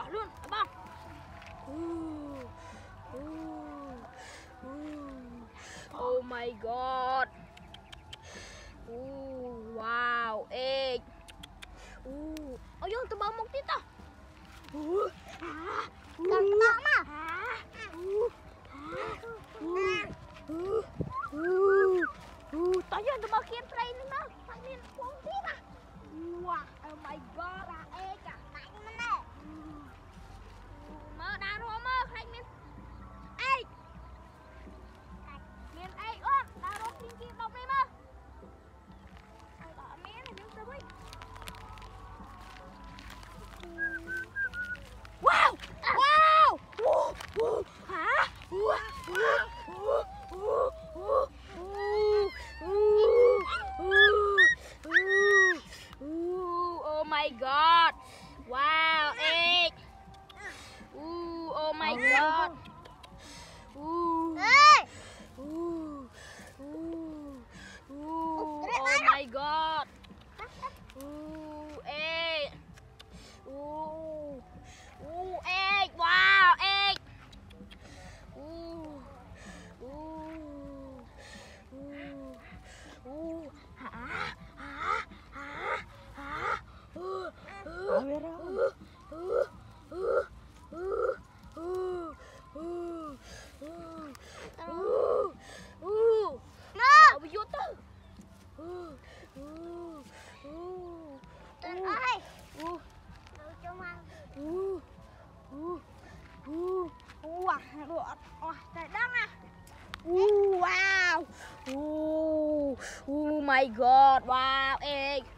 bỏ luôn bông. Oh my god. Wow, egg. Ôi dồi, tôi bơm một tí to. Cần to mà. To dần tôi bơm kia play nữa mà. Thằng miền phong tí mà. Wow, oh my god, egg à. Mạnh lắm nè. Mơ đá rô mơ, khanh miền. Egg. Miền egg ớt, đá rô kinh kim đọc đi mơ. Đó miền này miền tươi. Wow! Wow! Hả? Oh my god! Wow, egg! Oh my god! Ê! Oh my god! Egg! Egg! Wow, egg! Tuấn ơi. Đâu cho mang. Trời đất à. Wow. Oh my god. Wow, egg.